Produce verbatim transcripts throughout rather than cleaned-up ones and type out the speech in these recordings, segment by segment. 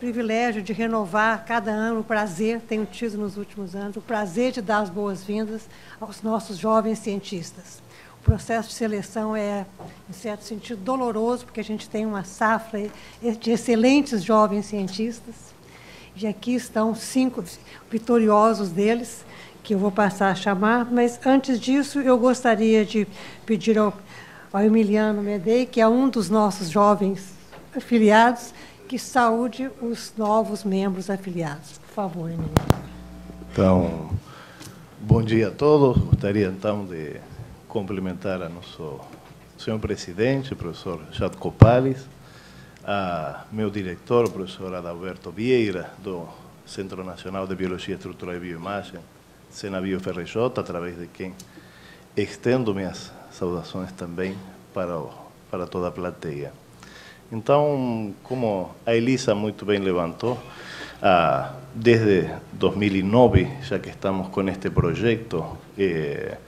privilégio de renovar cada ano o prazer, tenho tido nos últimos anos, o prazer de dar as boas-vindas aos nossos jovens cientistas. O processo de seleção é, em certo sentido, doloroso, porque a gente tem uma safra de excelentes jovens cientistas, e aqui estão cinco vitoriosos deles, que eu vou passar a chamar, mas, antes disso, eu gostaria de pedir ao, ao Emiliano Medei, que é um dos nossos jovens afiliados, que saúde os novos membros afiliados. Por favor, Emiliano. Então, bom dia a todos. Gostaria, então, de cumprimentar a nosso senhor presidente, professor Jatkopalis, a meu diretor, o professor Adalberto Vieira, do Centro Nacional de Biologia Estrutural e Bioimagem, Senabio F R J, através de quem estendo minhas saudações também para, o, para toda a plateia. Então, como a Elisa muito bem levantou, ah, desde dois mil e nove, já que estamos com este projeto, eh,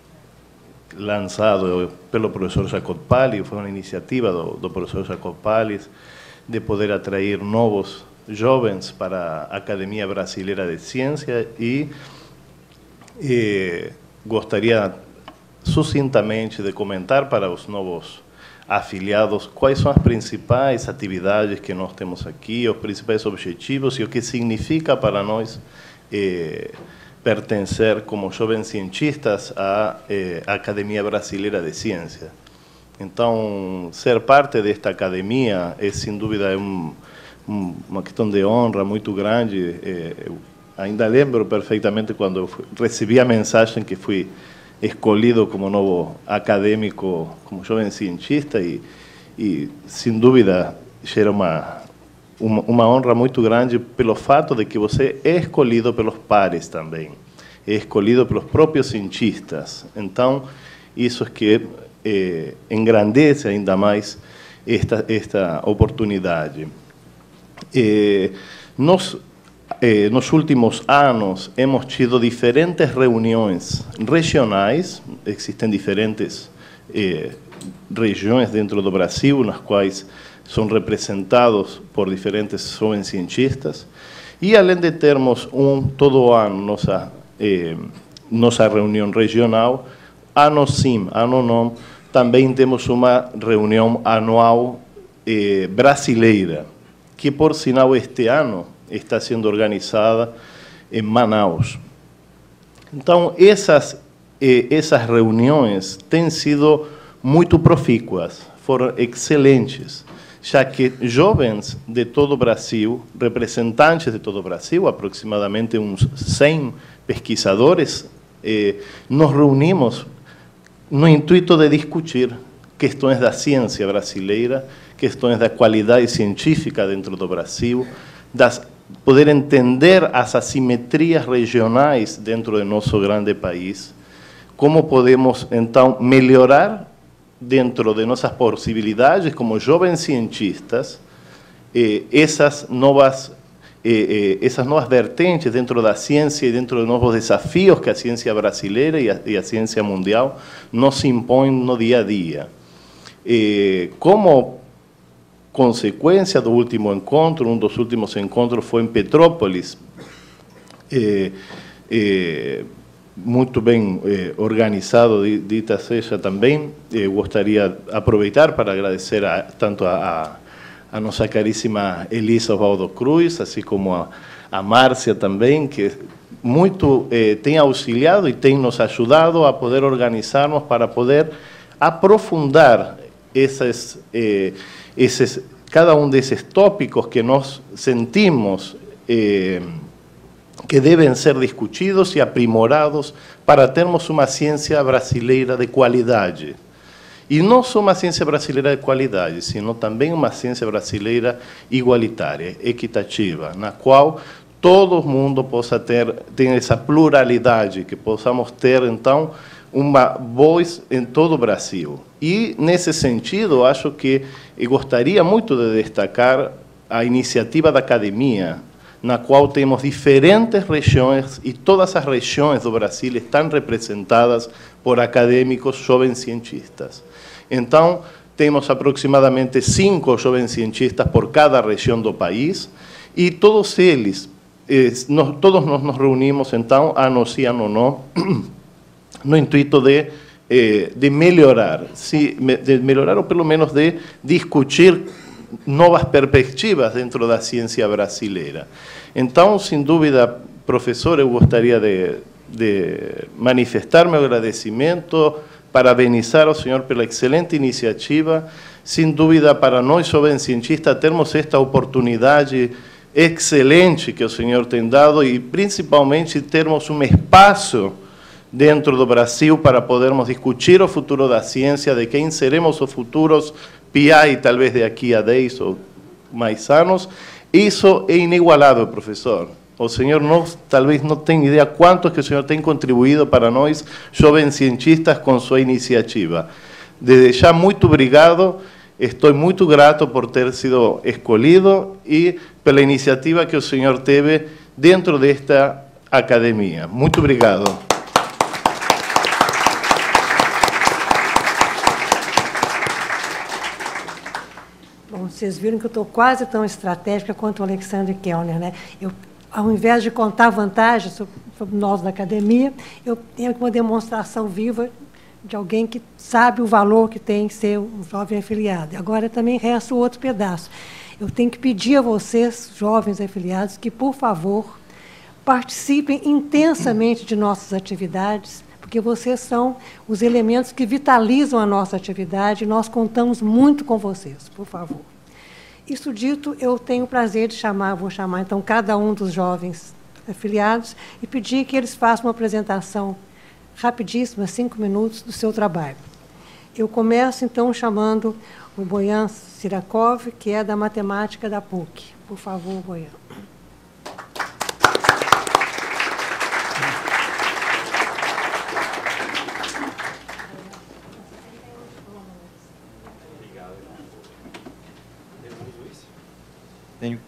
lançado pelo professor Jatkopalis, foi uma iniciativa do, do professor Jatkopalis de poder atrair novos jovens para a Academia Brasileira de Ciência e eh, gostaria sucintamente de comentar para os novos afiliados quais são as principais atividades que nós temos aqui, os principais objetivos e o que significa para nós eh, pertencer como jovens cientistas à eh, Academia Brasileira de Ciência. Então, ser parte desta academia é, sem dúvida, é um, um, uma questão de honra muito grande. Eh, eu ainda lembro perfeitamente quando eu recebi a mensagem que fui escolhido como novo acadêmico, como jovem cientista, e, e sem dúvida, gera uma, uma, uma honra muito grande pelo fato de que você é escolhido pelos pares também, é escolhido pelos próprios cientistas. Então, isso é que eh, engrandece ainda mais esta, esta oportunidade. Eh, nós, Eh, nos últimos anos, hemos tido diferentes reuniões regionais, existem diferentes eh, regiões dentro do Brasil, nas quais são representados por diferentes jovens cientistas, e além de termos um, todo ano, nossa, eh, nossa reunião regional, ano sim, ano não, também temos uma reunião anual eh, brasileira, que, por sinal, este ano está sendo organizada em Manaus. Então, essas, eh, essas reuniões têm sido muito profícuas, foram excelentes, já que jovens de todo o Brasil, representantes de todo o Brasil, aproximadamente uns cem pesquisadores, eh, nos reunimos no intuito de discutir questões da ciência brasileira, questões da qualidade científica dentro do Brasil, das poder entender as assimetrias regionais dentro do nosso grande país, como podemos, então, melhorar dentro de nossas possibilidades como jovens cientistas eh, essas novas eh, eh, essas novas vertentes dentro da ciência e dentro de novos desafios que a ciência brasileira e a, e a ciência mundial nos impõem no dia a dia. Eh, como consequência do último encontro, um dos últimos encontros foi em Petrópolis, eh, eh, muito bem eh, organizado, dita seja também. Eu gostaria de aproveitar para agradecer a, tanto a, a, a nossa caríssima Elisa Osvaldo Cruz, assim como a, a Márcia também, que muito eh, tem auxiliado e tem nos ajudado a poder organizarmos para poder aprofundar essas eh, esses, cada um desses tópicos que nós sentimos eh, que devem ser discutidos e aprimorados para termos uma ciência brasileira de qualidade. E não só uma ciência brasileira de qualidade, sino também uma ciência brasileira igualitária, equitativa, na qual todo mundo possa ter, ter essa pluralidade, que possamos ter, então, uma voz em todo o Brasil. E, nesse sentido, acho que eu gostaria muito de destacar a iniciativa da academia, na qual temos diferentes regiões e todas as regiões do Brasil estão representadas por acadêmicos jovens cientistas. Então, temos aproximadamente cinco jovens cientistas por cada região do país E todos eles, eh, nós, todos nós nos reunimos, então, ano sim, ano não, no intuito de, eh, de melhorar, se, de melhorar ou pelo menos de discutir novas perspectivas dentro da ciência brasileira. Então, sem dúvida, professor, eu gostaria de, de manifestar meu agradecimento, parabenizar ao senhor pela excelente iniciativa. Sem dúvida, para nós, jovens cientistas, termos esta oportunidade excelente que o senhor tem dado e, principalmente, termos um espaço dentro do Brasil para podermos discutir o futuro da ciência, de quem seremos os futuros P I, talvez de aqui a dez ou mais anos. Isso é inigualável, professor. O senhor não, talvez não tem ideia quanto que o senhor tem contribuído para nós, jovens cientistas, com sua iniciativa. Desde já, muito obrigado. Estou muito grato por ter sido escolhido e pela iniciativa que o senhor teve dentro desta academia. Muito obrigado. Bom, vocês viram que eu estou quase tão estratégica quanto o Alexandre Kellner, né? Eu, ao invés de contar vantagens sobre, sobre nós da academia, eu tenho uma demonstração viva de alguém que sabe o valor que tem ser um jovem afiliado. E agora também resta o outro pedaço. Eu tenho que pedir a vocês, jovens afiliados, que, por favor, participem intensamente de nossas atividades, porque vocês são os elementos que vitalizam a nossa atividade e nós contamos muito com vocês, por favor. Isso dito, eu tenho o prazer de chamar, vou chamar então cada um dos jovens afiliados e pedir que eles façam uma apresentação rapidíssima, cinco minutos, do seu trabalho. Eu começo, então, chamando o Boyan Sirakov, que é da matemática da P U C. Por favor, Boyan. Tenho.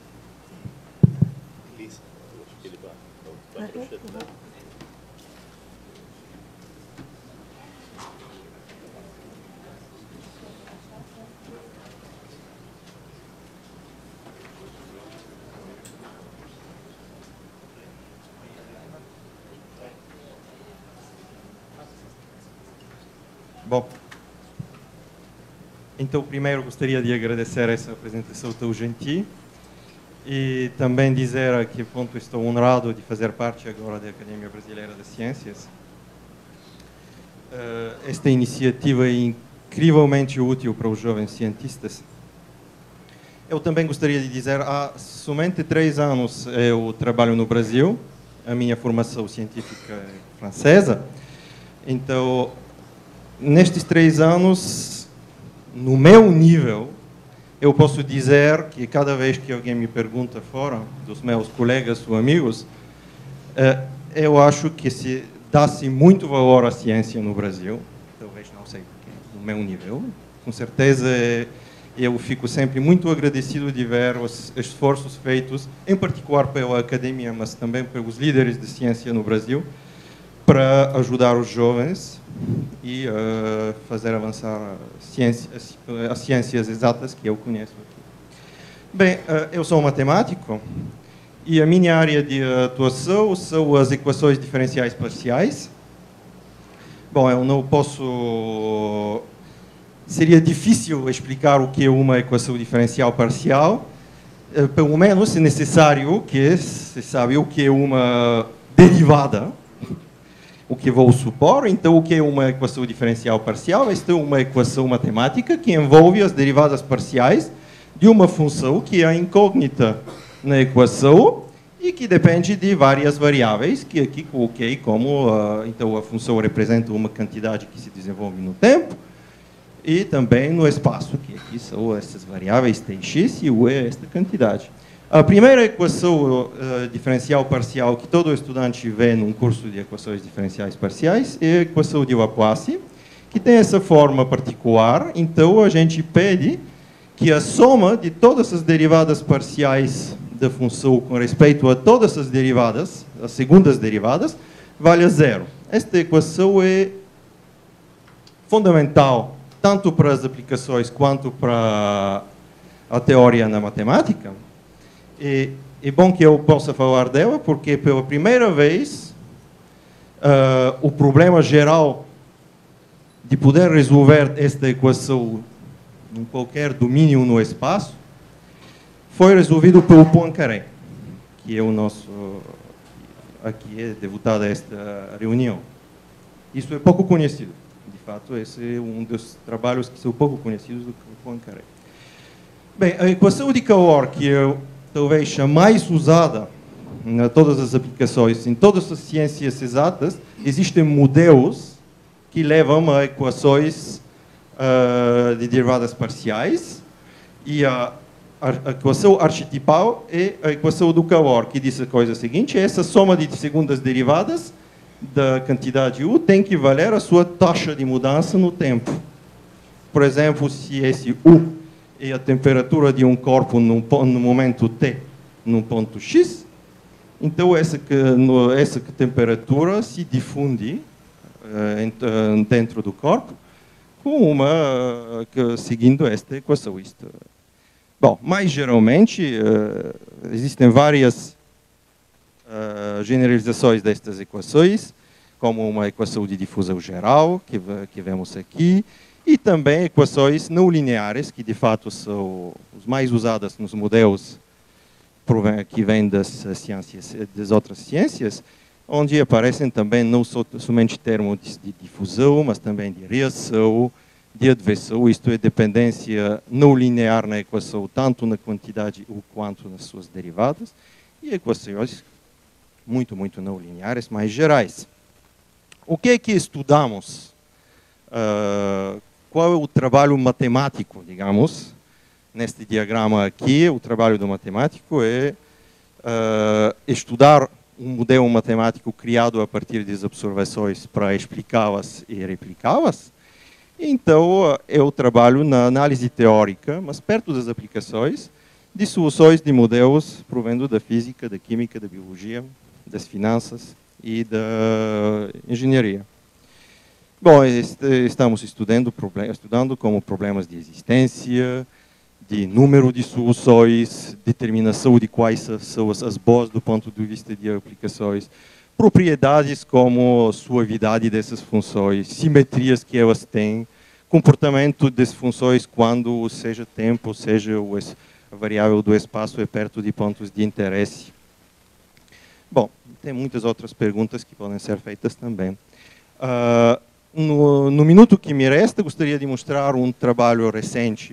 Bom, então primeiro gostaria de agradecer essa apresentação tão gentil e também dizer que ponto estou honrado de fazer parte agora da Academia Brasileira de Ciências. Esta iniciativa é incrivelmente útil para os jovens cientistas. Eu também gostaria de dizer, há somente três anos eu trabalho no Brasil, a minha formação científica é francesa, então nestes três anos, no meu nível, eu posso dizer que cada vez que alguém me pergunta fora, dos meus colegas ou amigos, eu acho que se dá-se muito valor à ciência no Brasil, talvez não sei porque, no meu nível, com certeza eu fico sempre muito agradecido de ver os esforços feitos, em particular pela academia, mas também pelos líderes de ciência no Brasil, para ajudar os jovens e uh, fazer avançar a ciência, as ciências exatas que eu conheço aqui. Bem, uh, eu sou matemático e a minha área de atuação são as equações diferenciais parciais. Bom, eu não posso... Seria difícil explicar o que é uma equação diferencial parcial. Uh, pelo menos é necessário que se sabe o que é uma derivada, o que vou supor. Então, o que é uma equação diferencial parcial? Esta é uma equação matemática que envolve as derivadas parciais de uma função que é incógnita na equação e que depende de várias variáveis, que aqui coloquei como, uh, então, a função representa uma quantidade que se desenvolve no tempo e também no espaço, que aqui são essas variáveis t, x e u é esta quantidade. A primeira equação uh, diferencial parcial que todo estudante vê num curso de equações diferenciais parciais é a equação de Laplace, que tem essa forma particular. Então, a gente pede que a soma de todas as derivadas parciais da função com respeito a todas as derivadas, as segundas derivadas, valha zero. Esta equação é fundamental tanto para as aplicações quanto para a teoria na matemática. E é bom que eu possa falar dela, porque pela primeira vez uh, o problema geral de poder resolver esta equação em qualquer domínio no espaço foi resolvido pelo Poincaré, que é o nosso, aqui é deputado a esta reunião. Isso é pouco conhecido. De fato, esse é um dos trabalhos que são pouco conhecidos do Poincaré. Bem, a equação de calor, que é talvez a mais usada em todas as aplicações, em todas as ciências exatas, existem modelos que levam a equações uh, de derivadas parciais, e a, a, a equação arquetipal é a equação do calor, que diz a coisa seguinte: essa soma de segundas derivadas da quantidade U tem que valer a sua taxa de mudança no tempo. Por exemplo, se esse U é a temperatura de um corpo no, no momento T, num ponto X, então essa, que, no, essa que temperatura se difunde uh, dentro do corpo com uma, uh, que, seguindo esta equação. Isto. Bom, mais geralmente, uh, existem várias Uh, generalizações destas equações, como uma equação de difusão geral, que, que vemos aqui, e também equações não lineares, que de fato são as mais usadas nos modelos que vêm das ciências, das outras ciências, onde aparecem também não só, somente termos de difusão, mas também de reação, de adversão, isto é, dependência não linear na equação, tanto na quantidade U quanto nas suas derivadas, e equações muito, muito não lineares, mais gerais. O que é que estudamos? Uh, qual é o trabalho matemático, digamos, neste diagrama aqui? O trabalho do matemático é uh, estudar um modelo matemático criado a partir das observações para explicá-las e replicá-las. Então, é o trabalho na análise teórica, mas perto das aplicações, de soluções de modelos provendo da física, da química, da biologia, das finanças e da engenharia. Bom, estamos estudando, estudando como problemas de existência, de número de soluções, determinação de quais são as boas do ponto de vista de aplicações, propriedades como suavidade dessas funções, simetrias que elas têm, comportamento das funções quando seja tempo, seja a variável do espaço é perto de pontos de interesse. Bom, tem muitas outras perguntas que podem ser feitas também. Uh, no, no minuto que me resta, gostaria de mostrar um trabalho recente.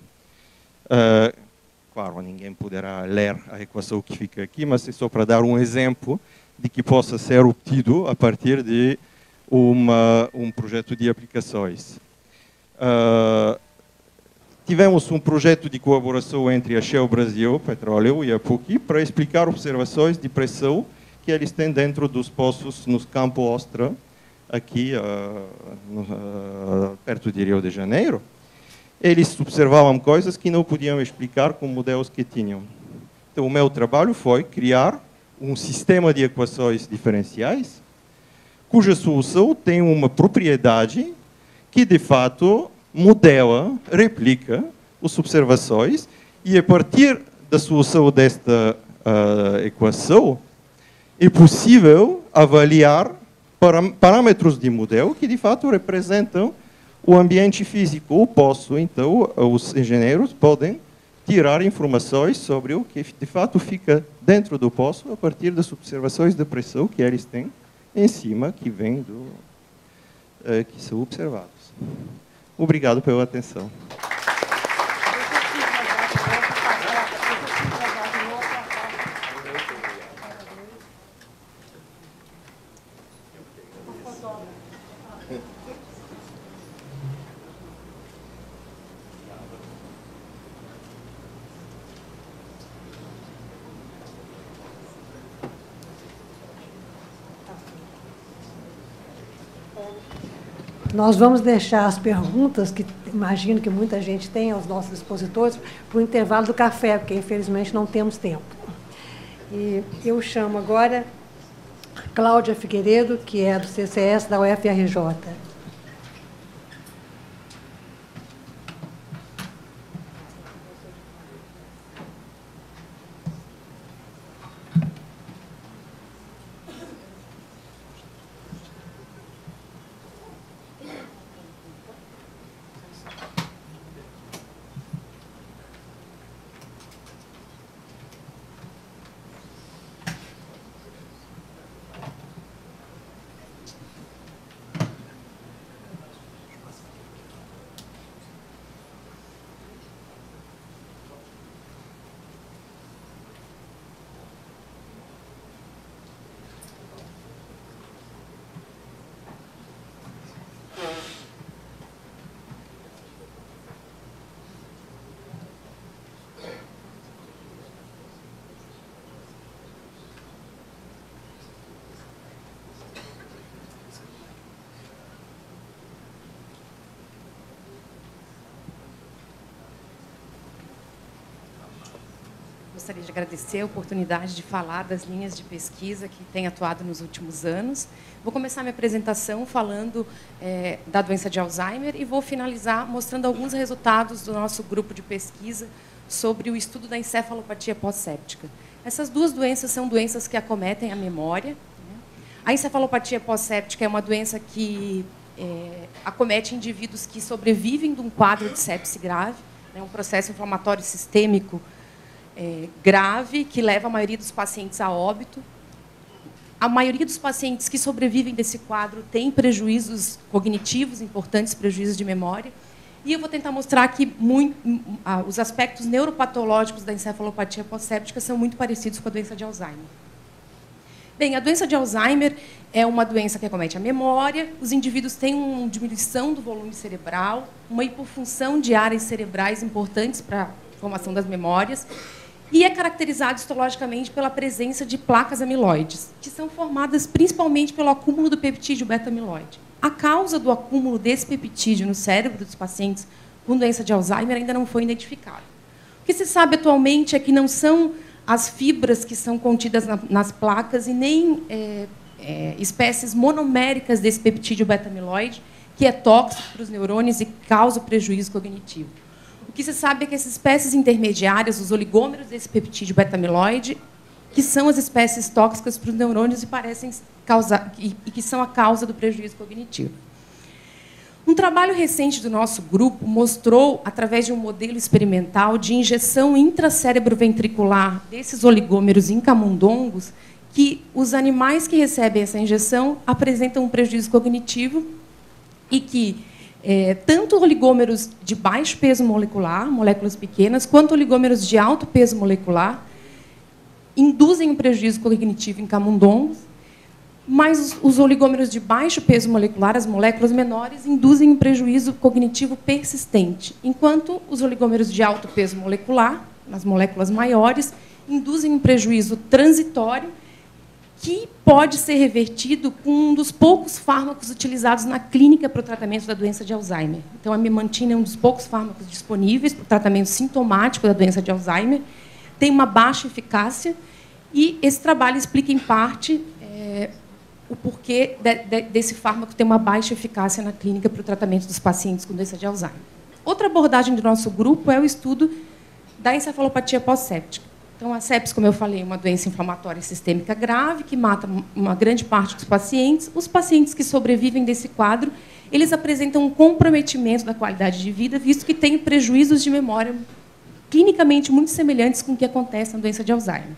Uh, claro, ninguém poderá ler a equação que fica aqui, mas é só para dar um exemplo de que possa ser obtido a partir de uma, um projeto de aplicações. Uh, tivemos um projeto de colaboração entre a Shell Brasil, Petróleo, e a P U C para explicar observações de pressão que eles têm dentro dos poços nos Campo Ostra, aqui uh, no, uh, perto de Rio de Janeiro. Eles observavam coisas que não podiam explicar com modelos que tinham. Então, o meu trabalho foi criar um sistema de equações diferenciais, cuja solução tem uma propriedade que, de fato, modela, replica as observações, e a partir da solução desta uh, equação é possível avaliar parâmetros de modelo que de fato representam o ambiente físico. O poço, então, os engenheiros podem tirar informações sobre o que de fato fica dentro do poço a partir das observações de pressão que eles têm em cima, que vem do uh, que são observados. Obrigado pela atenção. Nós vamos deixar as perguntas, que imagino que muita gente tem aos nossos expositores, para o intervalo do café, porque infelizmente não temos tempo. E eu chamo agora Cláudia Figueiredo, que é do C C S da U F R J. gostaria de agradecer a oportunidade de falar das linhas de pesquisa que tem atuado nos últimos anos. Vou começar minha apresentação falando é, da doença de Alzheimer e vou finalizar mostrando alguns resultados do nosso grupo de pesquisa sobre o estudo da encefalopatia pós-séptica. Essas duas doenças são doenças que acometem a memória. A encefalopatia pós-séptica é uma doença que é, acomete indivíduos que sobrevivem de um quadro de sepse grave, né, um processo inflamatório sistêmico é, grave, que leva a maioria dos pacientes a óbito. A maioria dos pacientes que sobrevivem desse quadro tem prejuízos cognitivos importantes, prejuízos de memória. E eu vou tentar mostrar que muito, os aspectos neuropatológicos da encefalopatia pós-séptica são muito parecidos com a doença de Alzheimer. Bem, a doença de Alzheimer é uma doença que acomete a memória, os indivíduos têm uma diminuição do volume cerebral, uma hipofunção de áreas cerebrais importantes para a formação das memórias, e é caracterizado histologicamente pela presença de placas amiloides, que são formadas principalmente pelo acúmulo do peptídeo beta-amiloide. A causa do acúmulo desse peptídeo no cérebro dos pacientes com doença de Alzheimer ainda não foi identificada. O que se sabe atualmente é que não são as fibras que são contidas na, nas placas e nem é, é, espécies monoméricas desse peptídeo beta-amiloide, que é tóxico para os neurônios e causa prejuízo cognitivo. O que se sabe é que essas espécies intermediárias, os oligômeros desse peptídeo beta-amiloide, que são as espécies tóxicas para os neurônios e parecem causar, e, e que são a causa do prejuízo cognitivo. Um trabalho recente do nosso grupo mostrou, através de um modelo experimental de injeção intracérebro-ventricular desses oligômeros em camundongos, que os animais que recebem essa injeção apresentam um prejuízo cognitivo e que é, tanto oligômeros de baixo peso molecular, moléculas pequenas, quanto oligômeros de alto peso molecular induzem um prejuízo cognitivo em camundongos, mas os, os oligômeros de baixo peso molecular, as moléculas menores, induzem um prejuízo cognitivo persistente, enquanto os oligômeros de alto peso molecular, as moléculas maiores, induzem um prejuízo transitório que pode ser revertido com um dos poucos fármacos utilizados na clínica para o tratamento da doença de Alzheimer. Então, a memantina é um dos poucos fármacos disponíveis para o tratamento sintomático da doença de Alzheimer, tem uma baixa eficácia, e esse trabalho explica, em parte, é, o porquê de, de, desse fármaco ter uma baixa eficácia na clínica para o tratamento dos pacientes com doença de Alzheimer. Outra abordagem do nosso grupo é o estudo da encefalopatia pós-séptica. Então, a sepse, como eu falei, é uma doença inflamatória sistêmica grave, que mata uma grande parte dos pacientes. Os pacientes que sobrevivem desse quadro, eles apresentam um comprometimento da qualidade de vida, visto que têm prejuízos de memória clinicamente muito semelhantes com o que acontece na doença de Alzheimer.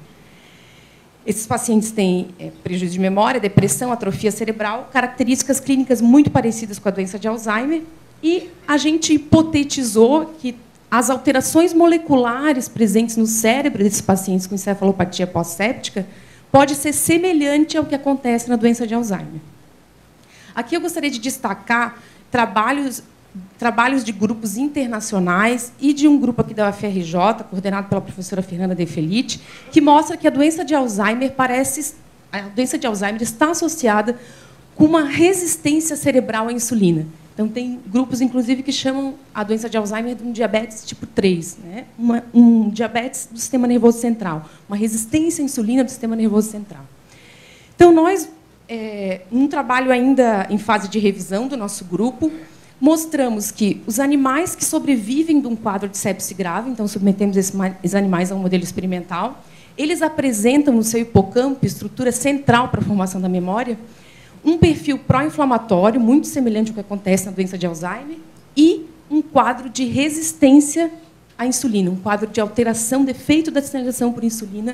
Esses pacientes têm é, prejuízo de memória, depressão, atrofia cerebral, características clínicas muito parecidas com a doença de Alzheimer, e a gente hipotetizou que as alterações moleculares presentes no cérebro desses pacientes com encefalopatia pós-séptica pode ser semelhante ao que acontece na doença de Alzheimer. Aqui eu gostaria de destacar trabalhos trabalhos de grupos internacionais e de um grupo aqui da U F R J, coordenado pela professora Fernanda De Felice, que mostra que a doença de Alzheimer parece a doença de Alzheimer está associada com uma resistência cerebral à insulina. Então, tem grupos, inclusive, que chamam a doença de Alzheimer de um diabetes tipo três, né? Uma, um diabetes do sistema nervoso central, uma resistência à insulina do sistema nervoso central. Então, nós, é, num trabalho ainda em fase de revisão do nosso grupo, mostramos que os animais que sobrevivem de um quadro de sepse grave, então submetemos esses animais a um modelo experimental, eles apresentam no seu hipocampo, estrutura central para a formação da memória, um perfil pró-inflamatório, muito semelhante ao que acontece na doença de Alzheimer, e um quadro de resistência à insulina, um quadro de alteração, defeito da sinalização por insulina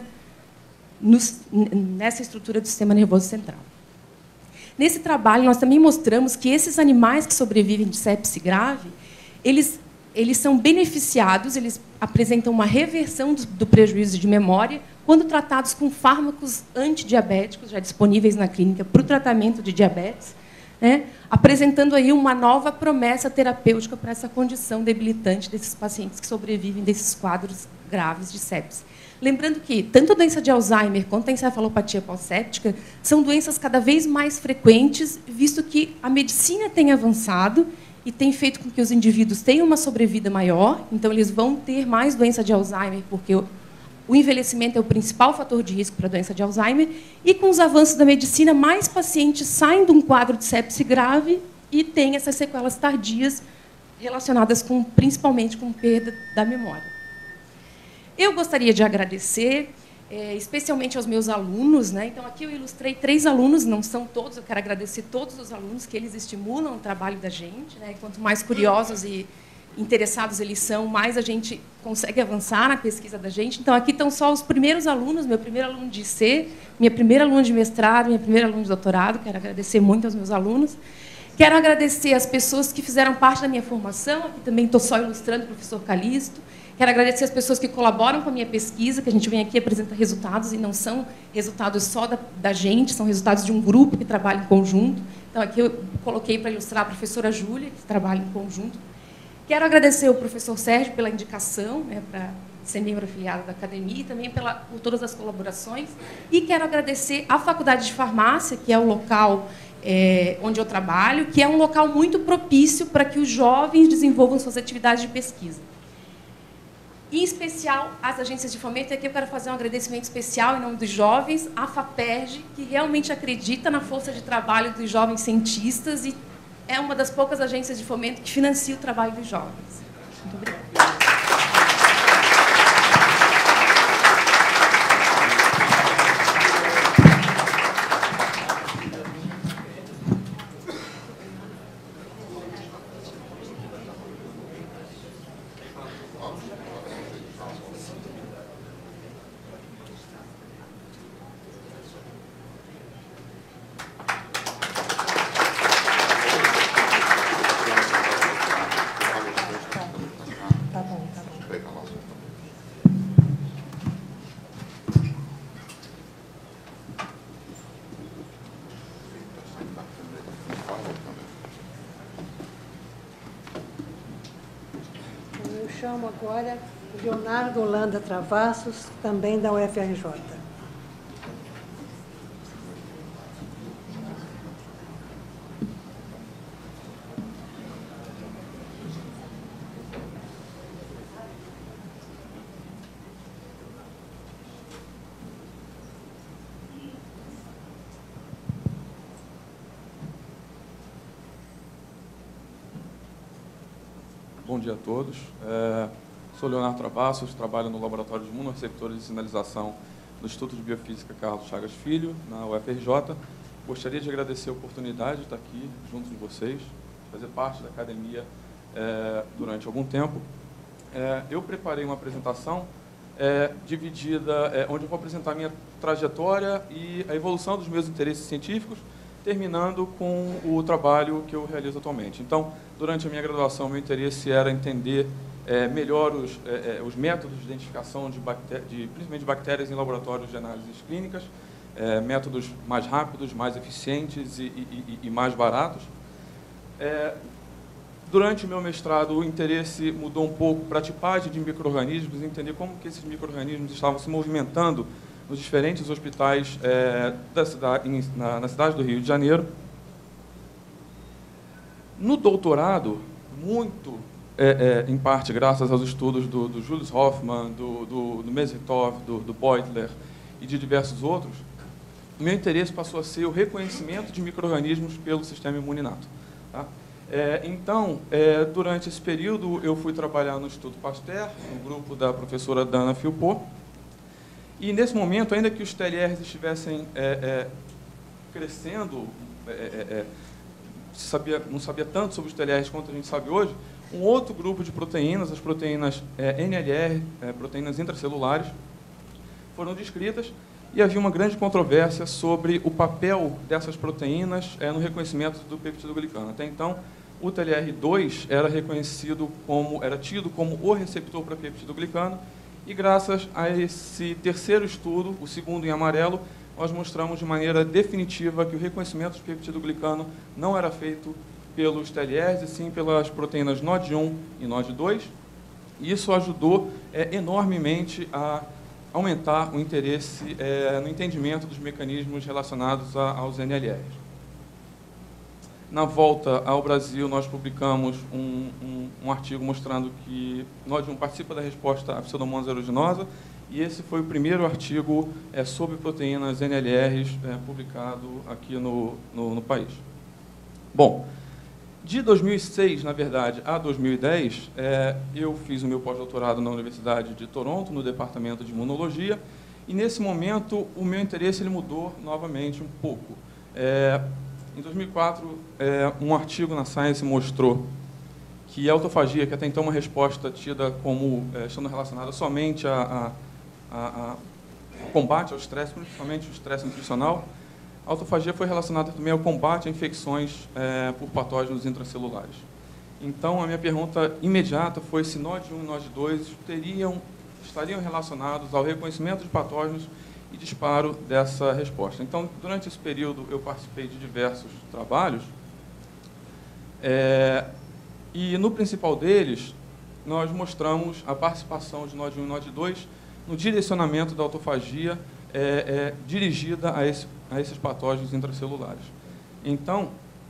nos, nessa estrutura do sistema nervoso central. Nesse trabalho, nós também mostramos que esses animais que sobrevivem de sepse grave, eles, eles são beneficiados, eles apresentam uma reversão do, do prejuízo de memória quando tratados com fármacos antidiabéticos, já disponíveis na clínica para o tratamento de diabetes, né, apresentando aí uma nova promessa terapêutica para essa condição debilitante desses pacientes que sobrevivem desses quadros graves de sepse. Lembrando que tanto a doença de Alzheimer quanto a encefalopatia pós-séptica são doenças cada vez mais frequentes, visto que a medicina tem avançado e tem feito com que os indivíduos tenham uma sobrevida maior, então eles vão ter mais doença de Alzheimer, porque o envelhecimento é o principal fator de risco para a doença de Alzheimer, e com os avanços da medicina, mais pacientes saem de um quadro de sepse grave e têm essas sequelas tardias relacionadas com, principalmente com perda da memória. Eu gostaria de agradecer, é, especialmente aos meus alunos, né? Então, aqui eu ilustrei três alunos, não são todos, eu quero agradecer todos os alunos, que eles estimulam o trabalho da gente, né? Quanto mais curiosos e interessados eles são, mais a gente consegue avançar na pesquisa da gente. Então, aqui estão só os primeiros alunos, meu primeiro aluno de I C, minha primeira aluna de mestrado, minha primeira aluna de doutorado. Quero agradecer muito aos meus alunos. Quero agradecer as pessoas que fizeram parte da minha formação, aqui também estou só ilustrando o professor Calixto. Quero agradecer as pessoas que colaboram com a minha pesquisa, que a gente vem aqui e apresenta resultados, e não são resultados só da, da gente, são resultados de um grupo que trabalha em conjunto. Então, aqui eu coloquei para ilustrar a professora Júlia, que trabalha em conjunto. Quero agradecer ao professor Sérgio pela indicação, né, para ser membro afiliado da academia, e também pela, por todas as colaborações. E quero agradecer à Faculdade de Farmácia, que é o local é, onde eu trabalho, que é um local muito propício para que os jovens desenvolvam suas atividades de pesquisa. Em especial, às agências de fomento, e aqui eu quero fazer um agradecimento especial em nome dos jovens, à FAPERJ, que realmente acredita na força de trabalho dos jovens cientistas e é uma das poucas agências de fomento que financia o trabalho dos jovens. Muito obrigada. Chamo agora Leonardo Holanda Travassos, também da U F R J. Bom dia a todos. É, sou Leonardo Travassos, trabalho no Laboratório de Imunoreceptores e Sinalização do Instituto de Biofísica Carlos Chagas Filho, na U F R J. Gostaria de agradecer a oportunidade de estar aqui junto de vocês, fazer parte da academia é, durante algum tempo. É, eu preparei uma apresentação é, dividida, é, onde eu vou apresentar a minha trajetória e a evolução dos meus interesses científicos, terminando com o trabalho que eu realizo atualmente. Então, durante a minha graduação, meu interesse era entender é, melhor os, é, os métodos de identificação de, de, principalmente de bactérias em laboratórios de análises clínicas, é, métodos mais rápidos, mais eficientes e, e, e mais baratos. É, durante o meu mestrado, o interesse mudou um pouco para a tipagem de micro-organismos, entender como que esses micro-organismos estavam se movimentando nos diferentes hospitais é, da cidade, em, na, na cidade do Rio de Janeiro. No doutorado, muito, é, é, em parte, graças aos estudos do, do Julius Hoffmann, do, do, do Mesitov, do, do Beutler e de diversos outros, o meu interesse passou a ser o reconhecimento de micro-organismos pelo sistema imune inato. Tá? É, então, é, durante esse período, eu fui trabalhar no Instituto Pasteur, no grupo da professora Dana Philpott. E, nesse momento, ainda que os T L Rs estivessem é, é, crescendo, é, é, sabia, não sabia tanto sobre os T L Rs quanto a gente sabe hoje, um outro grupo de proteínas, as proteínas é, N L R, é, proteínas intracelulares, foram descritas e havia uma grande controvérsia sobre o papel dessas proteínas é, no reconhecimento do peptidoglicano. Até então, o T L R dois era reconhecido como, era tido como o receptor para peptidoglicano, e graças a esse terceiro estudo, o segundo em amarelo, nós mostramos de maneira definitiva que o reconhecimento de peptidoglicano não era feito pelos T L Rs, e sim pelas proteínas N O D um e N O D dois. E isso ajudou é, enormemente a aumentar o interesse é, no entendimento dos mecanismos relacionados a, aos N L Rs. Na volta ao Brasil, nós publicamos um, um, um artigo mostrando que N O D um participa da resposta à Pseudomonas aeruginosa e esse foi o primeiro artigo é, sobre proteínas N L Rs é, publicado aqui no, no, no país. Bom, de dois mil e seis, na verdade, a dois mil e dez, é, eu fiz o meu pós-doutorado na Universidade de Toronto, no Departamento de Imunologia, e nesse momento o meu interesse ele mudou novamente um pouco. É, em dois mil e quatro, é, um artigo na Science mostrou que a autofagia, que até então uma resposta tida como é, estando relacionada somente a, a, a, a combate ao estresse, principalmente o estresse nutricional, a autofagia foi relacionada também ao combate a infecções é, por patógenos intracelulares. Então, a minha pergunta imediata foi se N O D um e N O D dois teriam, estariam relacionados ao reconhecimento de patógenos e disparo dessa resposta. Então, durante esse período, eu participei de diversos trabalhos, é, e no principal deles, nós mostramos a participação de N O D um e N O D dois no direcionamento da autofagia é, é, dirigida a, esse, a esses patógenos intracelulares. Então,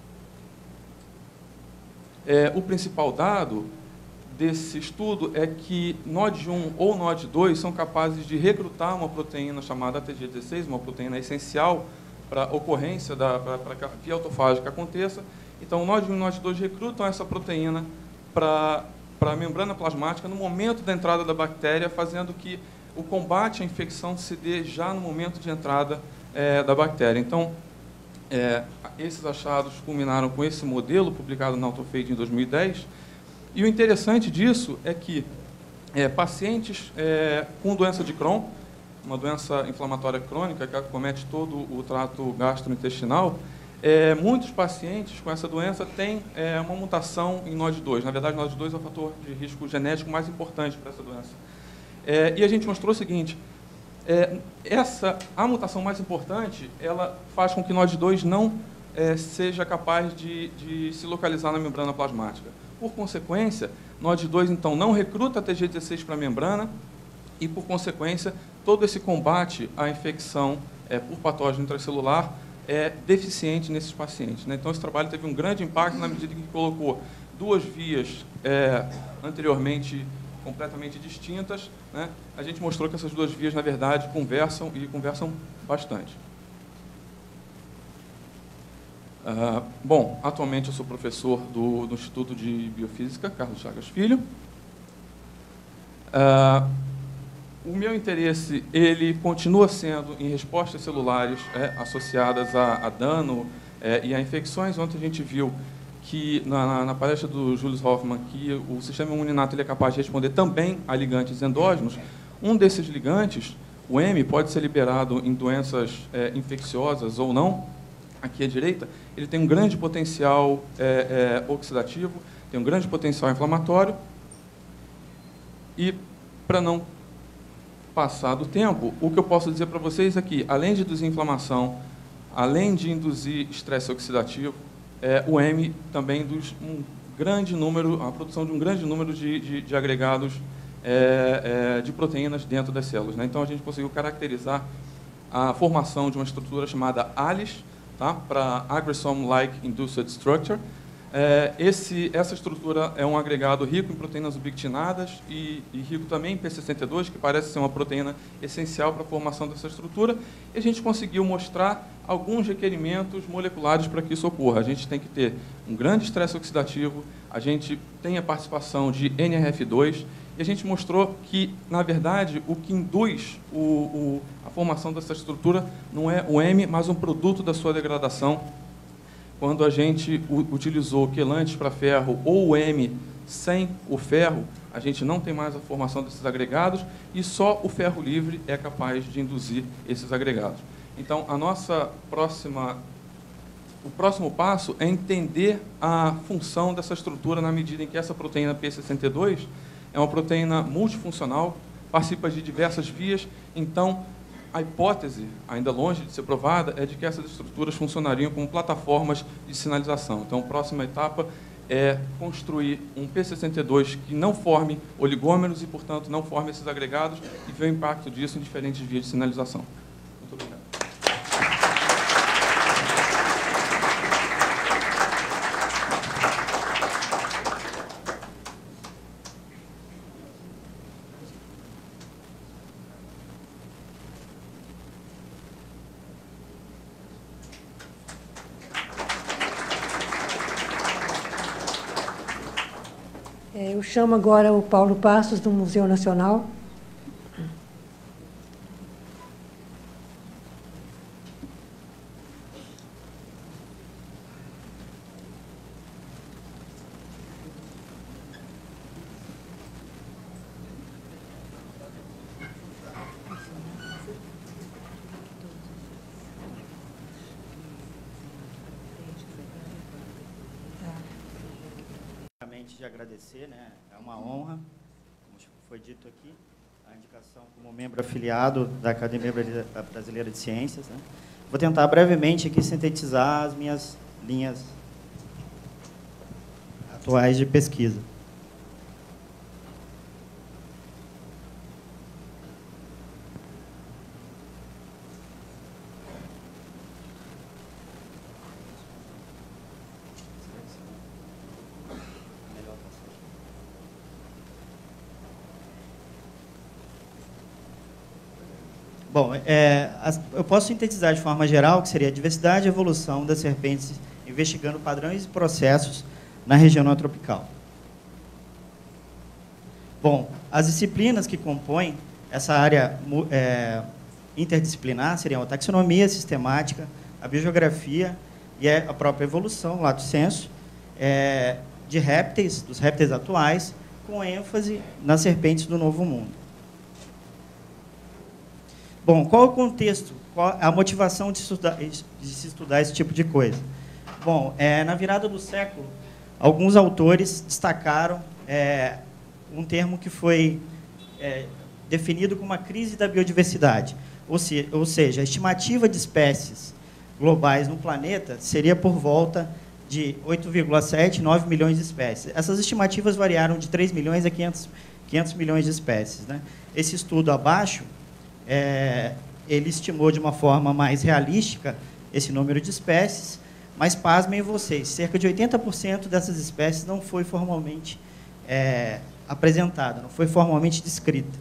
é, o principal dado desse estudo é que N O D um ou N O D dois são capazes de recrutar uma proteína chamada A T G dezesseis, uma proteína essencial para a ocorrência da pra, pra que a via autofágica aconteça. Então, o N O D um e o N O D dois recrutam essa proteína para a membrana plasmática no momento da entrada da bactéria, fazendo que o combate à infecção se dê já no momento de entrada é, da bactéria. Então, é, esses achados culminaram com esse modelo publicado na Autophagy em dois mil e dez. E o interessante disso é que é, pacientes é, com doença de Crohn, uma doença inflamatória crônica que acomete todo o trato gastrointestinal, É, muitos pacientes com essa doença têm é, uma mutação em N O D dois. Na verdade, N O D dois é o fator de risco genético mais importante para essa doença. É, e a gente mostrou o seguinte, é, essa, a mutação mais importante, ela faz com que N O D dois não é, seja capaz de, de se localizar na membrana plasmática. Por consequência, N O D dois, então, não recruta a T G dezesseis para a membrana e, por consequência, todo esse combate à infecção é, por patógeno intracelular é deficiente nesses pacientes, né? Então, esse trabalho teve um grande impacto na medida em que colocou duas vias é, anteriormente completamente distintas, né? A gente mostrou que essas duas vias, na verdade, conversam e conversam bastante. Ah, bom, atualmente eu sou professor do, do Instituto de Biofísica, Carlos Chagas Filho. Ah, O meu interesse, ele continua sendo em respostas celulares é, associadas a, a dano é, e a infecções. Ontem a gente viu que, na, na, na palestra do Julius Hoffmann, que o sistema imuninato ele é capaz de responder também a ligantes endógenos. Um desses ligantes, o M, pode ser liberado em doenças é, infecciosas ou não. Aqui à direita, ele tem um grande potencial é, é, oxidativo, tem um grande potencial inflamatório. E, para não passar do tempo, o que eu posso dizer para vocês é que, além de induzir inflamação, além de induzir estresse oxidativo, é, o M também induz um grande número, a produção de um grande número de, de, de agregados é, é, de proteínas dentro das células, né? Então, a gente conseguiu caracterizar a formação de uma estrutura chamada A L I S, tá? Para Agrosome-like Induced Structure. É, esse, essa estrutura é um agregado rico em proteínas ubiquitinadas e, e rico também em P sessenta e dois, que parece ser uma proteína essencial para a formação dessa estrutura. E a gente conseguiu mostrar alguns requerimentos moleculares para que isso ocorra. A gente tem que ter um grande estresse oxidativo, a gente tem a participação de N R F dois, e a gente mostrou que, na verdade, o que induz o, o, a formação dessa estrutura não é o M, mas um produto da sua degradação. Quando a gente utilizou quelantes para ferro ou o M sem o ferro, a gente não tem mais a formação desses agregados e só o ferro livre é capaz de induzir esses agregados. Então, a nossa próxima, o próximo passo é entender a função dessa estrutura na medida em que essa proteína P sessenta e dois é uma proteína multifuncional, participa de diversas vias, então a hipótese, ainda longe de ser provada, é de que essas estruturas funcionariam como plataformas de sinalização. Então, a próxima etapa é construir um P sessenta e dois que não forme oligômeros e, portanto, não forme esses agregados e ver o impacto disso em diferentes vias de sinalização. Muito obrigado. É, eu chamo agora o Paulo Passos, do Museu Nacional. De agradecer, né? É uma honra, como foi dito aqui, a indicação como membro afiliado da Academia Brasileira de Ciências, né? Vou tentar brevemente aqui sintetizar as minhas linhas atuais de pesquisa. Bom, é, as, eu posso sintetizar de forma geral, que seria a diversidade e evolução das serpentes, investigando padrões e processos na região neotropical. Bom, as disciplinas que compõem essa área é, interdisciplinar seriam a taxonomia sistemática, a biogeografia e a própria evolução, lato sensu, é, de répteis, dos répteis atuais, com ênfase nas serpentes do Novo Mundo. Bom, qual é o contexto, qual a motivação de, estudar, de se estudar esse tipo de coisa? Bom, é, na virada do século, alguns autores destacaram é, um termo que foi é, definido como uma crise da biodiversidade, ou, se, ou seja, a estimativa de espécies globais no planeta seria por volta de oito vírgula sete, nove milhões de espécies. Essas estimativas variaram de três milhões a quinhentos, quinhentos milhões de espécies, né? Esse estudo abaixo, É, ele estimou de uma forma mais realística esse número de espécies, mas pasmem vocês, cerca de oitenta por cento dessas espécies não foi formalmente é, apresentada, não foi formalmente descrita.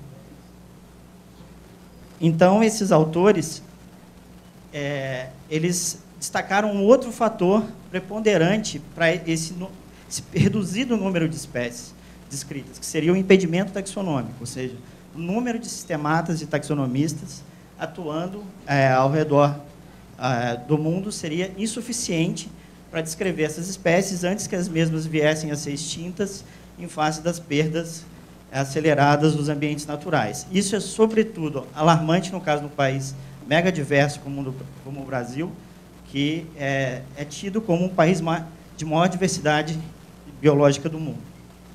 Então, esses autores, é, eles destacaram um outro fator preponderante para esse, esse reduzido número de espécies descritas, que seria o impedimento taxonômico, ou seja, o número de sistematas e taxonomistas atuando é, ao redor é, do mundo seria insuficiente para descrever essas espécies antes que as mesmas viessem a ser extintas em face das perdas aceleradas dos ambientes naturais. Isso é, sobretudo, alarmante no caso de um país mega diverso como, como o Brasil, que é, é tido como um país de maior diversidade biológica do mundo.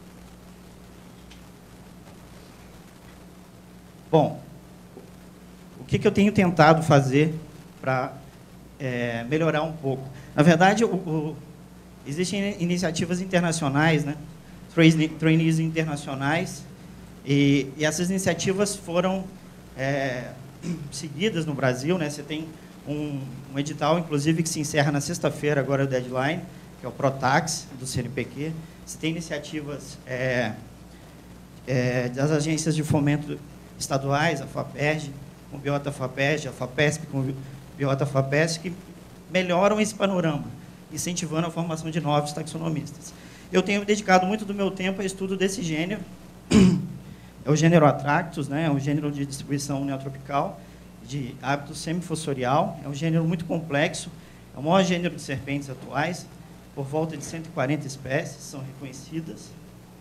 Bom, o que, que eu tenho tentado fazer para é, melhorar um pouco? Na verdade, o, o, existem iniciativas internacionais, né? Trainees internacionais, e, e essas iniciativas foram é, seguidas no Brasil, né? Você tem um, um edital, inclusive, que se encerra na sexta-feira, agora é o deadline, que é o Protax, do C N P Q. Você tem iniciativas é, é, das agências de fomento estaduais, a FAPERJ, com o Biota FAPERJ, a FAPESP com o Biota FAPESP, que melhoram esse panorama, incentivando a formação de novos taxonomistas. Eu tenho dedicado muito do meu tempo ao estudo desse gênero, é o gênero Atractus, né? É um gênero de distribuição neotropical, de hábito semifossorial, é um gênero muito complexo, é o maior gênero de serpentes atuais, por volta de cento e quarenta espécies são reconhecidas.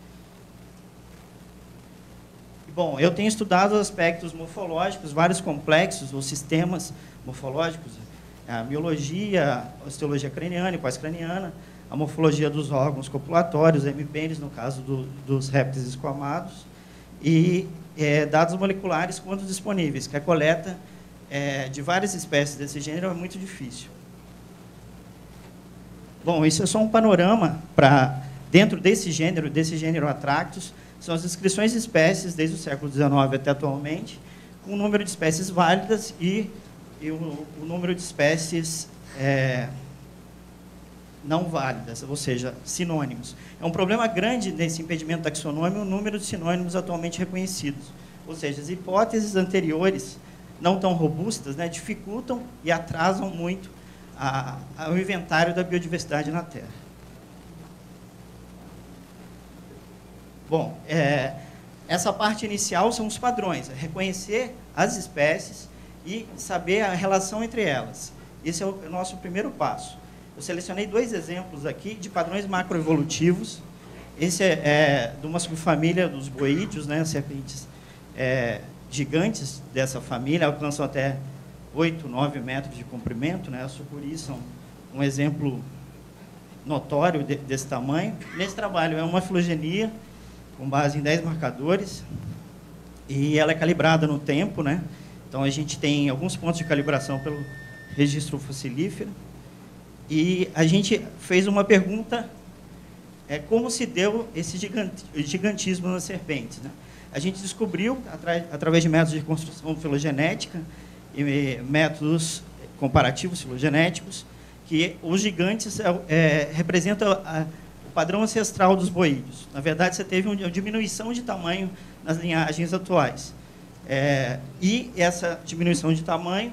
Bom, eu tenho estudado aspectos morfológicos, vários complexos, ou sistemas morfológicos, a miologia, a osteologia craniana e pós-craniana, a morfologia dos órgãos copulatórios, hemipênis, no caso do, dos répteis esquamados, e é, dados moleculares quando disponíveis, que a coleta é, de várias espécies desse gênero é muito difícil. Bom, isso é só um panorama para, dentro desse gênero, desse gênero Atractus, são as descrições de espécies desde o século dezenove até atualmente, com o número de espécies válidas e, e o, o número de espécies é, não válidas, ou seja, sinônimos. É um problema grande nesse impedimento taxonômico o número de sinônimos atualmente reconhecidos. Ou seja, as hipóteses anteriores, não tão robustas, né, dificultam e atrasam muito a, a, o inventário da biodiversidade na Terra. Bom, é, essa parte inicial são os padrões, é reconhecer as espécies e saber a relação entre elas. Esse é o nosso primeiro passo. Eu selecionei dois exemplos aqui de padrões macroevolutivos. Esse é, é de uma subfamília dos boídeos, né, serpentes é, gigantes dessa família, alcançam até oito, nove metros de comprimento, né? As sucuris são um exemplo notório de, desse tamanho. Nesse trabalho é uma filogenia com base em dez marcadores e ela é calibrada no tempo, né? Então a gente tem alguns pontos de calibração pelo registro fossilífero e a gente fez uma pergunta, é, como se deu esse gigantismo nas serpentes, né? A gente descobriu, atra, através de métodos de construção filogenética e métodos comparativos filogenéticos, que os gigantes é, é, representam a, o padrão ancestral dos boídeos. Na verdade, você teve uma diminuição de tamanho nas linhagens atuais. É, e essa diminuição de tamanho,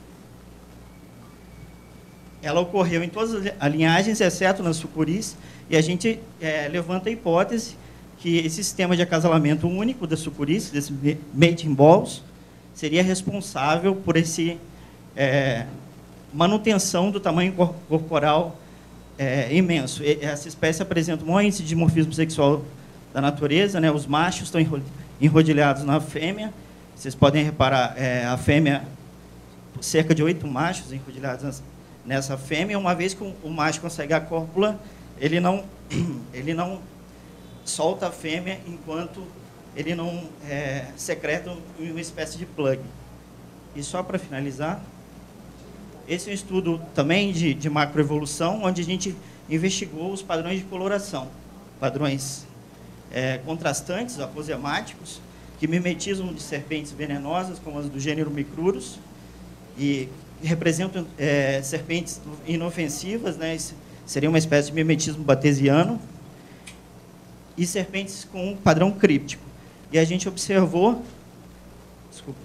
ela ocorreu em todas as linhagens, exceto nas sucuris, e a gente é, levanta a hipótese que esse sistema de acasalamento único das sucuris, desse mating balls, seria responsável por esse é, manutenção do tamanho corporal é, imenso. E essa espécie apresenta um maior índice de dimorfismo sexual da natureza, né? Os machos estão enrodilhados na fêmea. Vocês podem reparar, é, a fêmea, cerca de oito machos enrodilhados nessa fêmea. Uma vez que o macho consegue a cópula, ele não, ele não solta a fêmea enquanto ele não é, secreta uma espécie de plug. E só para finalizar, esse é um estudo também de, de macroevolução, onde a gente investigou os padrões de coloração, padrões é, contrastantes, aposemáticos, que mimetizam de serpentes venenosas, como as do gênero Micrurus, e representam é, serpentes inofensivas, né? Isso seria uma espécie de mimetismo batesiano, e serpentes com padrão críptico. E a gente observou, desculpa,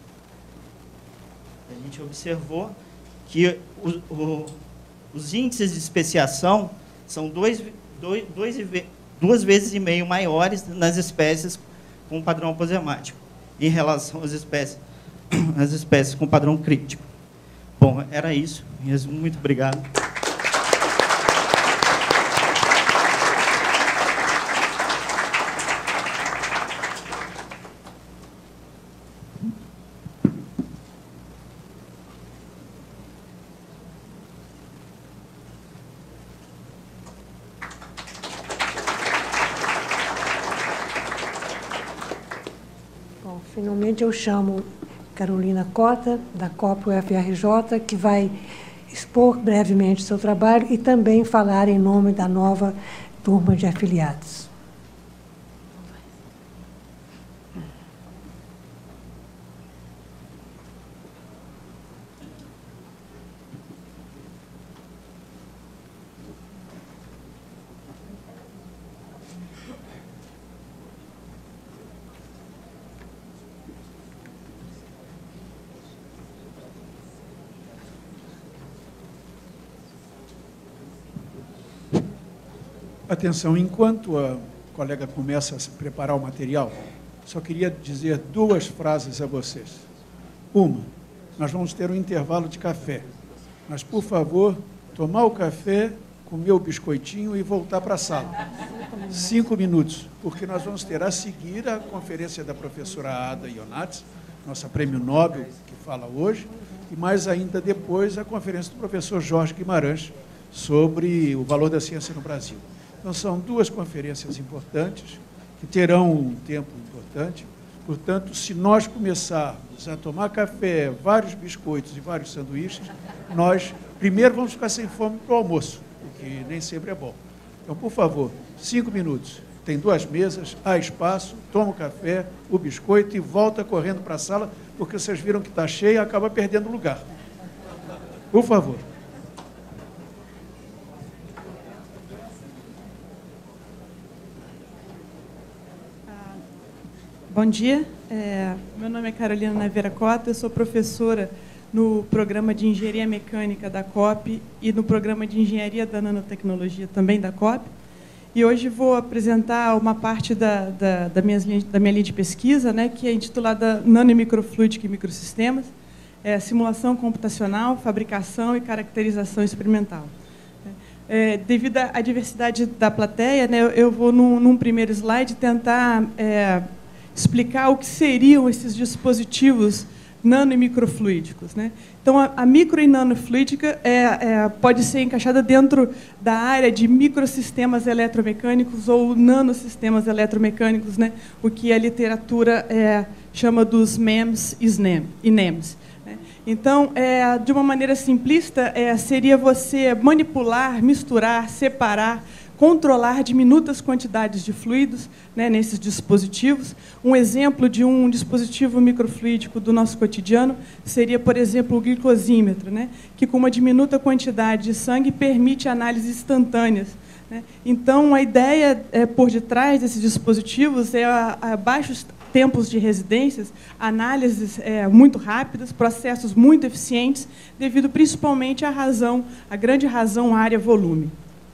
a gente observou que o, o, os índices de especiação são dois, dois, dois, duas vezes e meio maiores nas espécies com padrão aposemático, em relação às espécies, às espécies com padrão críptico. Bom, era isso. Em resumo, muito obrigado. Finalmente, eu chamo Carolina Cota, da COP U F R J, que vai expor brevemente seu trabalho e também falar em nome da nova turma de afiliados. Atenção, enquanto a colega começa a preparar o material, só queria dizer duas frases a vocês. Uma, nós vamos ter um intervalo de café, mas, por favor, tomar o café, comer o biscoitinho e voltar para a sala. Cinco minutos, porque nós vamos ter a seguir a conferência da professora Ada Ionatz, nossa prêmio Nobel, que fala hoje, e mais ainda depois a conferência do professor Jorge Guimarães sobre o valor da ciência no Brasil. Então, são duas conferências importantes, que terão um tempo importante. Portanto, se nós começarmos a tomar café, vários biscoitos e vários sanduíches, nós, primeiro, vamos ficar sem fome para o almoço, o que nem sempre é bom. Então, por favor, cinco minutos. Tem duas mesas, há espaço, toma o café, o biscoito e volta correndo para a sala, porque vocês viram que está cheio e acaba perdendo lugar. Por favor. Bom dia, é, meu nome é Carolina Naveira Cota, eu sou professora no programa de Engenharia Mecânica da COP e no programa de Engenharia da Nanotecnologia também da COP. E hoje vou apresentar uma parte da, da, da, minha, da minha linha de pesquisa, né, que é intitulada Nano e Microfluídica e Microsistemas, é, Simulação Computacional, Fabricação e Caracterização Experimental. É, devido à diversidade da plateia, né, eu vou, num, num primeiro slide, tentar é, explicar o que seriam esses dispositivos nano e microfluídicos, né? Então, a, a micro e nanofluídica é, é, pode ser encaixada dentro da área de microsistemas eletromecânicos ou nanosistemas eletromecânicos, né? O que a literatura é, chama dos M E M S e N E M S. Né? Então, é, de uma maneira simplista, é, seria você manipular, misturar, separar, controlar diminutas quantidades de fluidos, né, nesses dispositivos. Um exemplo de um dispositivo microfluídico do nosso cotidiano seria, por exemplo, o glicosímetro, né, que com uma diminuta quantidade de sangue permite análises instantâneas. Né? Então, a ideia é, por detrás desses dispositivos é a, a baixos tempos de residências, análises é, muito rápidas, processos muito eficientes, devido principalmente à razão, à grande razão área-volume.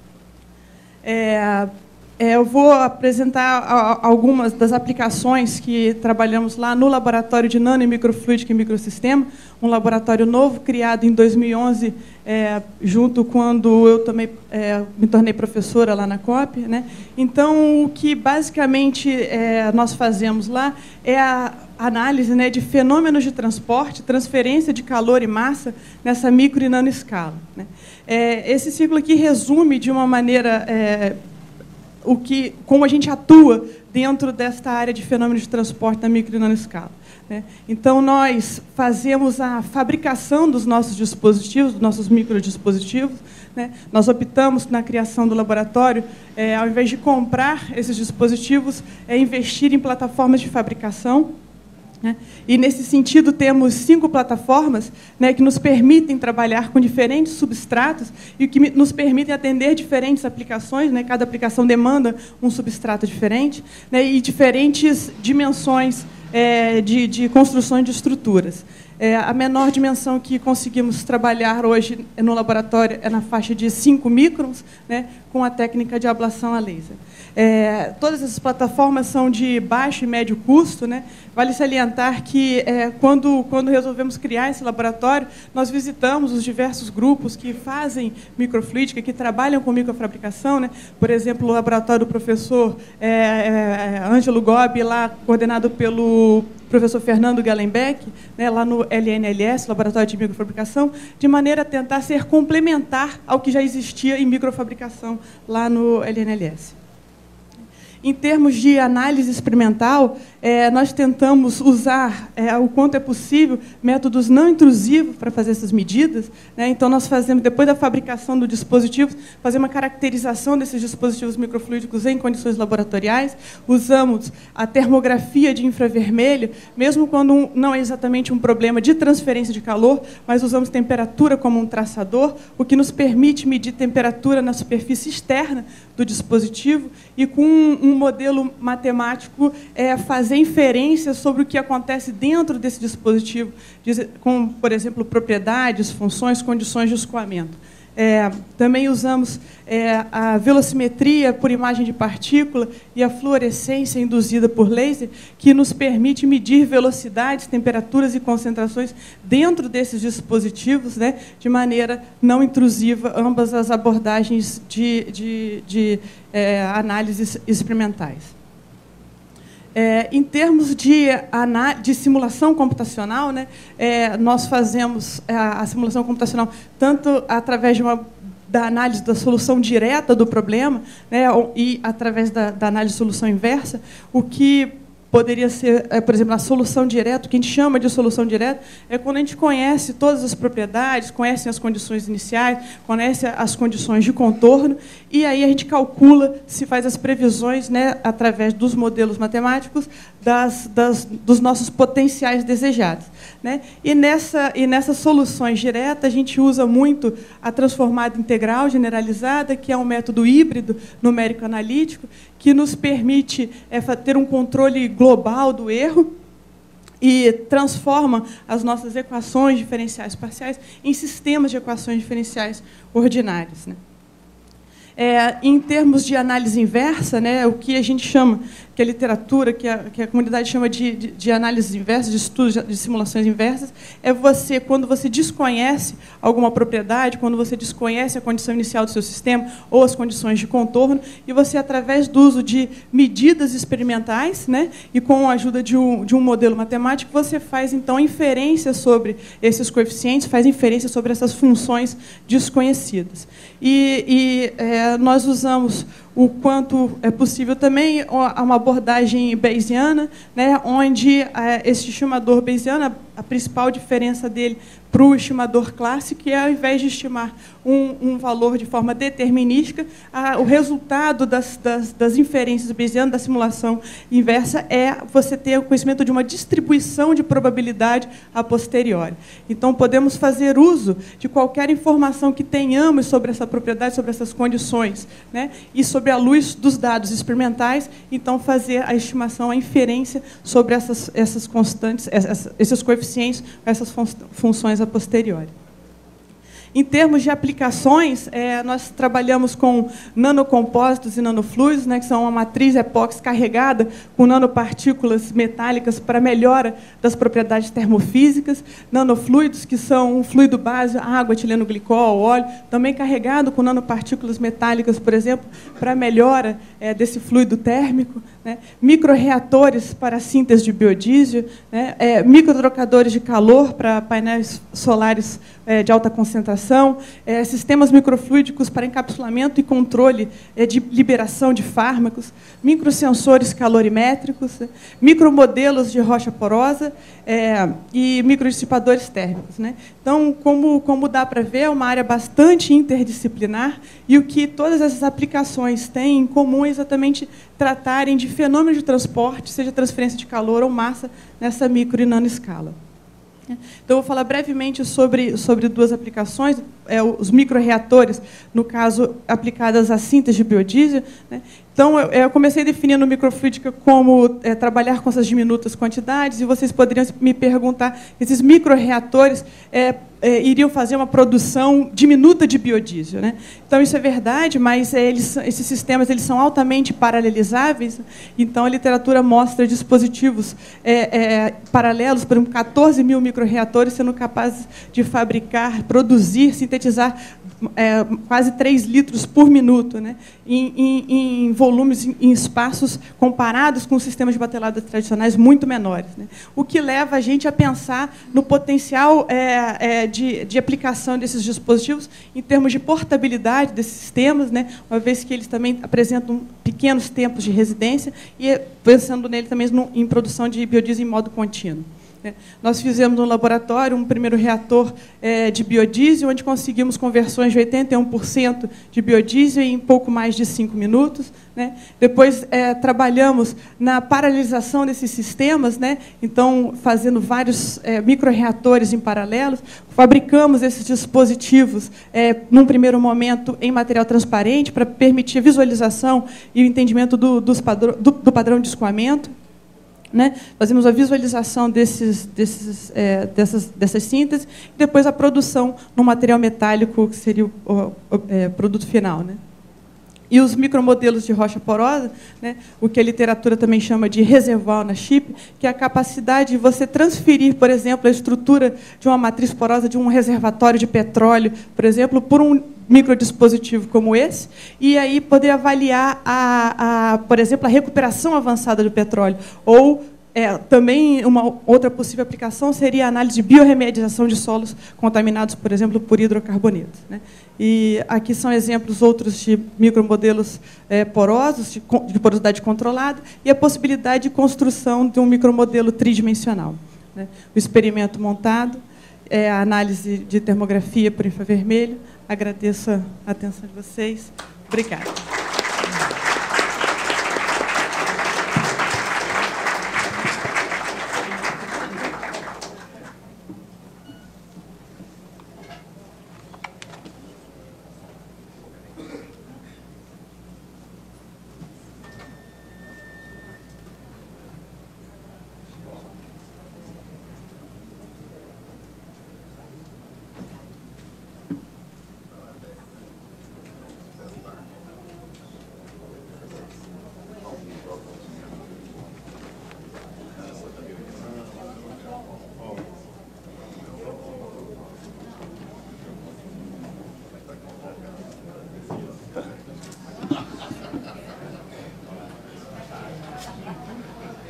É, é, eu vou apresentar a, algumas das aplicações que trabalhamos lá no Laboratório de Nano e Microfluídica e Microsistema, um laboratório novo, criado em dois mil e onze, é, junto quando eu também é, me tornei professora lá na C O P. Né? Então, o que basicamente é, nós fazemos lá é a análise, né, de fenômenos de transporte, transferência de calor e massa nessa micro e nano escala. Né? É, esse ciclo aqui resume de uma maneira é, o que, como a gente atua dentro desta área de fenômenos de transporte na micro e nano escala. Né? Então, nós fazemos a fabricação dos nossos dispositivos, dos nossos microdispositivos. Né? Nós optamos, na criação do laboratório, é, ao invés de comprar esses dispositivos, é investir em plataformas de fabricação. Né? E, nesse sentido, temos cinco plataformas, né, que nos permitem trabalhar com diferentes substratos e que nos permitem atender diferentes aplicações. Né? Cada aplicação demanda um substrato diferente, né, e diferentes dimensões é, de, de construções de estruturas. É, a menor dimensão que conseguimos trabalhar hoje no laboratório é na faixa de cinco microns, né, com a técnica de ablação a laser. É, todas essas plataformas são de baixo e médio custo. Né? Vale salientar que, é, quando, quando resolvemos criar esse laboratório, nós visitamos os diversos grupos que fazem microfluídica, que trabalham com microfabricação. Né? Por exemplo, o laboratório do professor é, é, Ângelo Gobi, lá coordenado pelo professor Fernando Gallenbeck, né, lá no L N L S, Laboratório de Microfabricação, de maneira a tentar ser complementar ao que já existia em microfabricação lá no L N L S. Em termos de análise experimental, é, nós tentamos usar, é, o quanto é possível, métodos não intrusivos para fazer essas medidas. Né? Então, nós fazemos, depois da fabricação do dispositivo, fazer uma caracterização desses dispositivos microfluídicos em condições laboratoriais. Usamos a termografia de infravermelho, mesmo quando um, não é exatamente um problema de transferência de calor, mas usamos temperatura como um traçador, o que nos permite medir temperatura na superfície externa do dispositivo e, com um, um modelo matemático, é, fazer inferências sobre o que acontece dentro desse dispositivo, com, por exemplo, propriedades, funções, condições de escoamento. É, também usamos é, a velocimetria por imagem de partícula e a fluorescência induzida por laser, que nos permite medir velocidades, temperaturas e concentrações dentro desses dispositivos, né, de maneira não intrusiva, ambas as abordagens de, de, de é, análises experimentais. É, em termos de, de simulação computacional, né, é, nós fazemos a, a simulação computacional tanto através de uma, da análise da solução direta do problema, né, e através da, da análise de solução inversa, o que poderia ser, é, por exemplo, a solução direta. O que a gente chama de solução direta é quando a gente conhece todas as propriedades, conhece as condições iniciais, conhece as condições de contorno, e aí a gente calcula, se faz as previsões, né, através dos modelos matemáticos, das, das, dos nossos potenciais desejados. Né? E, nessa, e nessas soluções diretas, a gente usa muito a transformada integral generalizada, que é um método híbrido numérico-analítico, que nos permite é, ter um controle global do erro e transforma as nossas equações diferenciais parciais em sistemas de equações diferenciais ordinárias. Né? É, em termos de análise inversa, né, o que a gente chama, que a literatura, que a, que a comunidade chama de, de, de análise inversa, de estudos de, de simulações inversas, é você, quando você desconhece alguma propriedade, quando você desconhece a condição inicial do seu sistema ou as condições de contorno, e você, através do uso de medidas experimentais, né, e com a ajuda de um, de um modelo matemático, você faz, então, inferência sobre esses coeficientes, faz inferência sobre essas funções desconhecidas. E, e é, nós usamos o quanto é possível também uma abordagem bayesiana, né, onde é, esse estimador bayesiano, a principal diferença dele para o estimador clássico é, ao invés de estimar um, um valor de forma determinística, a, o resultado das, das, das inferências bayesianas, da simulação inversa, é você ter o conhecimento de uma distribuição de probabilidade a posteriori. Então, podemos fazer uso de qualquer informação que tenhamos sobre essa propriedade, sobre essas condições, né, e sobre a luz dos dados experimentais, então, fazer a estimação, a inferência sobre essas, essas constantes, essas, esses coeficientes, essas fun funções a posteriori. Em termos de aplicações, é, nós trabalhamos com nanocompósitos e nanofluidos, né, que são uma matriz epóxi carregada com nanopartículas metálicas para melhora das propriedades termofísicas, nanofluidos, que são um fluido base, água, etileno glicol, óleo, também carregado com nanopartículas metálicas, por exemplo, para melhora é, desse fluido térmico, né, microreatores para a síntese de biodiesel, né, é, microtrocadores de calor para painéis solares é, de alta concentração, é, sistemas microfluídicos para encapsulamento e controle é, de liberação de fármacos, microsensores calorimétricos, né, micromodelos de rocha porosa é, e microdissipadores térmicos, né. Então, como, como dá para ver, é uma área bastante interdisciplinar, e o que todas essas aplicações têm em comum é exatamente tratarem de fenômenos de transporte, seja transferência de calor ou massa, nessa micro e nanoescala. Então, eu vou falar brevemente sobre, sobre duas aplicações, é, os microreatores, no caso, aplicadas à síntese de biodiesel, né. Então, eu, eu comecei definindo microfluídica como é, trabalhar com essas diminutas quantidades, e vocês poderiam me perguntar, esses microreatores é, é, iriam fazer uma produção diminuta de biodiesel, né? Então, isso é verdade, mas é, eles, esses sistemas eles são altamente paralelizáveis, então a literatura mostra dispositivos é, é, paralelos, por exemplo, quatorze mil microreatores sendo capazes de fabricar, produzir, sintetizar É, quase três litros por minuto, né, em, em, em volumes, em, em espaços comparados com os sistemas de bateladas tradicionais muito menores, né, o que leva a gente a pensar no potencial é, é, de, de aplicação desses dispositivos em termos de portabilidade desses sistemas, né, uma vez que eles também apresentam pequenos tempos de residência e pensando nele também no, em produção de biodiesel em modo contínuo. Nós fizemos no laboratório um primeiro reator é, de biodiesel, onde conseguimos conversões de oitenta e um por cento de biodiesel em pouco mais de cinco minutos. Né? Depois, é, trabalhamos na paralelização desses sistemas, né? Então, fazendo vários é, microreatores em paralelo, fabricamos esses dispositivos, é, num primeiro momento, em material transparente, para permitir a visualização e o entendimento do, dos padrão, do, do padrão de escoamento. Né? Fazemos a visualização desses, desses, é, dessas, dessas sínteses e depois a produção no material metálico, que seria o, o, o é, produto final. Né? E os micromodelos de rocha porosa, né, o que a literatura também chama de reservoir na chip, que é a capacidade de você transferir, por exemplo, a estrutura de uma matriz porosa de um reservatório de petróleo, por exemplo, por um microdispositivo como esse, e aí poder avaliar, a, a, por exemplo, a recuperação avançada do petróleo. Ou, é, também, uma outra possível aplicação seria a análise de biorremediação de solos contaminados, por exemplo, por hidrocarbonetos. Né? E aqui são exemplos outros de micromodelos é, porosos, de, de porosidade controlada, e a possibilidade de construção de um micromodelo tridimensional. Né? O experimento montado, é, a análise de termografia por infravermelho. Agradeço a atenção de vocês. Obrigada.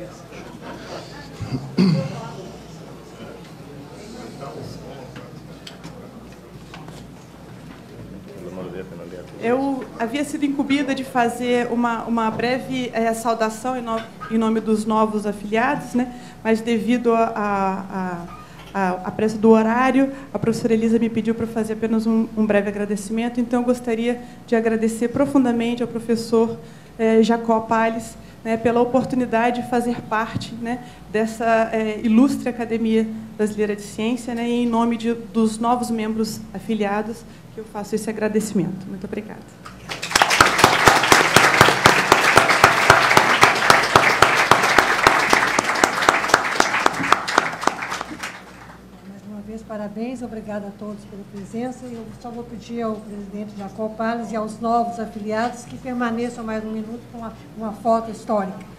Eu havia sido incumbida de fazer uma, uma breve é, saudação em, no, em nome dos novos afiliados, né? Mas devido à pressa do horário, a professora Elisa me pediu para fazer apenas um, um breve agradecimento, então eu gostaria de agradecer profundamente ao professor é, Jacó Palles, né, pela oportunidade de fazer parte, né, dessa é, ilustre Academia Brasileira de Ciência, né, e em nome de, dos novos membros afiliados, que eu faço esse agradecimento. Muito obrigada. Mais uma vez, parabéns, obrigada a todos pela presença. Eu só vou pedir ao presidente Jacó Palles e aos novos afiliados que permaneçam mais um minuto com uma, uma foto histórica.